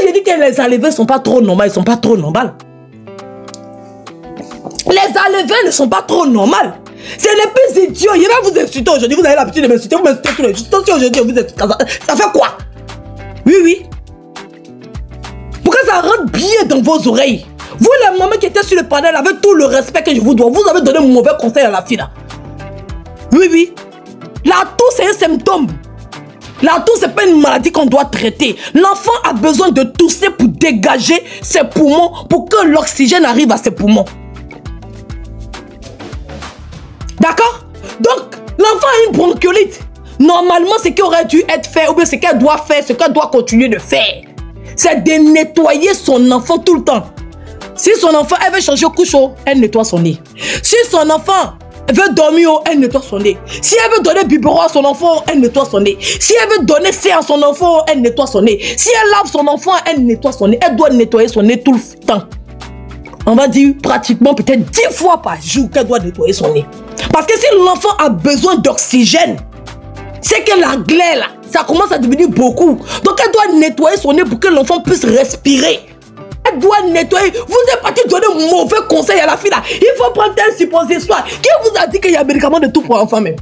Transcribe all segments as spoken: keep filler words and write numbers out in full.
je dis que les enlevés ne sont pas trop normaux, ils ne sont pas trop normaux. Les enlevés ne sont pas trop normaux. C'est les plus idiots. Je vais vous insulter aujourd'hui. Vous avez l'habitude de m'insulter. Vous m'insultez tous les jours. Si aujourd'hui vous êtes... Ça fait quoi? Oui, oui. Pourquoi ça rentre bien dans vos oreilles? Vous, les mamans qui étaient sur le panel, avec tout le respect que je vous dois, vous avez donné un mauvais conseil à la fille là. Oui, oui. La toux, c'est un symptôme. La toux, c'est pas une maladie qu'on doit traiter. L'enfant a besoin de tousser pour dégager ses poumons, pour que l'oxygène arrive à ses poumons. D'accord? Donc, l'enfant a une bronchiolite. Normalement, ce qui aurait dû être fait, ou bien ce qu'elle doit faire, ce qu'elle doit continuer de faire, c'est de nettoyer son enfant tout le temps. Si son enfant, elle veut changer couche, elle nettoie son nez. Si son enfant veut dormir, elle nettoie son nez. Si elle veut donner biberon à son enfant, elle nettoie son nez. Si elle veut donner sein à son enfant, elle nettoie son nez. Si elle lave son enfant, elle nettoie son nez. Elle doit nettoyer son nez tout le temps. On va dire pratiquement peut-être dix fois par jour qu'elle doit nettoyer son nez. Parce que si l'enfant a besoin d'oxygène, c'est que la glaie là, ça commence à devenir beaucoup. Donc elle doit nettoyer son nez pour que l'enfant puisse respirer. Elle doit nettoyer. Vous êtes parti donner un mauvais conseil à la fille là. Il faut prendre un suppositoire. Qui vous a dit qu'il y a un médicament de tout pour enfant même?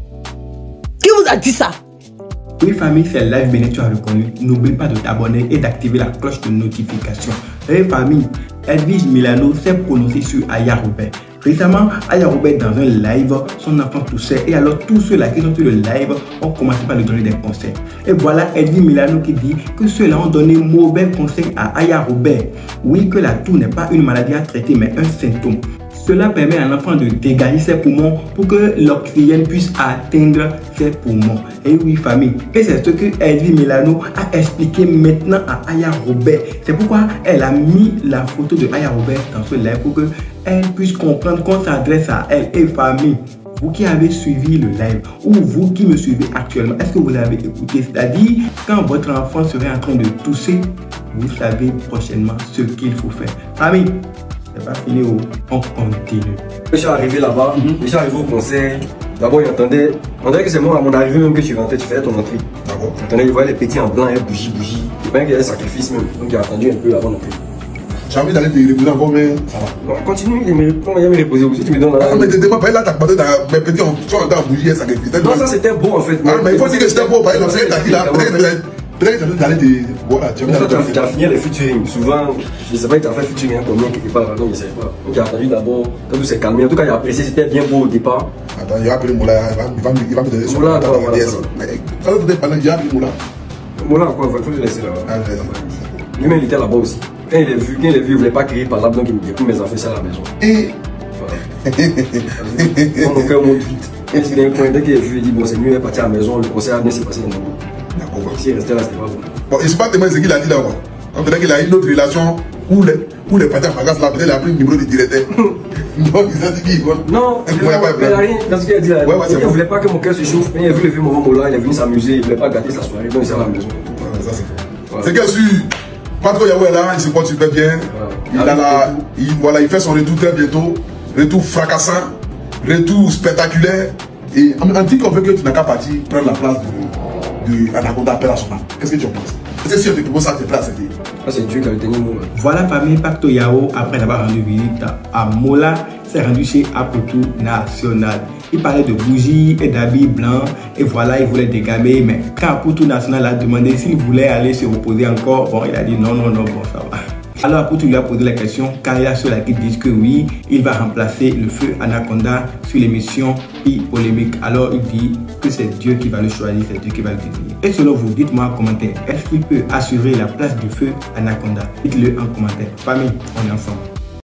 Qui vous a dit ça? Oui famille, c'est Live Béné, tu as reconnu. N'oublie pas de t'abonner et d'activer la cloche de notification. Et famille, Edwige Milano s'est prononcée sur Aya Robert. Récemment, Aya Robert dans un live, son enfant toussait et alors tous ceux-là qui sont sur le live ont commencé par lui donner des conseils. Et voilà Edwige Milano qui dit que ceux-là ont donné mauvais conseils à Aya Robert. Oui, que la toux n'est pas une maladie à traiter mais un symptôme. Cela permet à l'enfant de dégager ses poumons pour que l'oxygène puisse atteindre ses poumons. Et oui famille, et c'est ce que Edwige Milano a expliqué maintenant à Aya Robert. C'est pourquoi elle a mis la photo de Aya Robert dans ce live pour qu'elle puisse comprendre qu'on s'adresse à elle. Et famille, vous qui avez suivi le live ou vous qui me suivez actuellement, est-ce que vous l'avez écouté? C'est-à-dire, quand votre enfant serait en train de tousser, vous savez prochainement ce qu'il faut faire. Famille, c'est pas fini, on continue. Je suis arrivé là-bas, mm -hmm. je suis arrivé au concert. D'abord, il entendait, on dirait que c'est moi à mon arrivée même que tu rentrais, tu faisais ton entrée. D'accord. Il voyait les petits en blanc, et bougie, bougie. Il pensait qu'il y avait sacrifice même, donc il a attendu un peu avant d'entrer. J'ai envie d'aller te reposer encore, mais ça va. Non, continue, il me répond, il me reposer aussi, tu me donnes là. Ah, mais t'étais pas là, t'as demandé dans mes petits en train de bouger, sacrifice. Non, ça c'était beau en fait. Ah, mais il faut dire que c'était beau, par exemple, c'est t'as dit là, peut-être que tu as d'aller te. Voilà, tu as fini les featuring. Souvent, je ne sais pas, il t'a fait featuring combien quelque part, donc je ne sais pas. Donc il a attendu d'abord, quand tout s'est calmé. En tout cas, il a apprécié, c'était bien beau au départ. Attends, il va appeler Moula, il va il va me donner son Moula, attends, voilà. Quand vous êtes parlé, il a appelé Moula. Moula, quoi, il faut le laisser là. Lui-même, il était là-bas aussi. Quand il est vu, quand il est vu, il ne voulait pas crier par là, donc il me dit, mes enfants, c'est à la maison. Et. Voilà. Mon cœur monte vite. Dès qu'il est vu, il dit, bon, c'est mieux, il est parti à la maison, le concert a bien s'est passé dans le monde. D'accord. Si il restait là, c'était pas bon. Bon, et c'est pas tellement ce qu'il a dit là, quoi. On dirait qu'il a une autre relation où les, où les partis à Fagas là, peut-être il a pris le numéro du directeur. Donc, il s'est dit qui, quoi. Non, il n'a rien dans ce qu'il a dit là. Ouais, ouais, il ne voulait pas que mon cœur se chauffe. Il a vu le vieux moment là, il est venu s'amuser, il ne voulait pas gâter sa soirée, donc il est à la maison. Ouais, ça c'est faux. C'est que sur Patro Yahweh là, il se porte super bien. Il, a la, il, voilà, il fait son retour très bientôt. Retour fracassant, retour spectaculaire. Et on dit qu'on veut que tu n'as qu'à partir prendre la place de, de Anaconda appel à son âme. Qu'est-ce que tu en penses? Est-ce que si on te propose ça, tu es prêt à accepter? C'est Dieu qui a le dernier mot. Voilà famille Pacto Yao, après avoir rendu visite à Mola, s'est rendu chez Apotou National. Il parlait de bougies et d'habits blancs et voilà, il voulait dégamer. Mais quand Apotou National a demandé s'il voulait aller se reposer encore, bon, il a dit non, non, non, bon, ça va. Alors Apotou lui a posé la question car il y a ceux-là qui disent que oui, il va remplacer le feu Anaconda sur l'émission I Polémique. Alors il dit que c'est Dieu qui va le choisir, c'est Dieu qui va le désigner. Et selon vous, dites-moi en commentaire, est-ce qu'il peut assurer la place du feu Anaconda? Dites-le en commentaire. Famille, on est ensemble.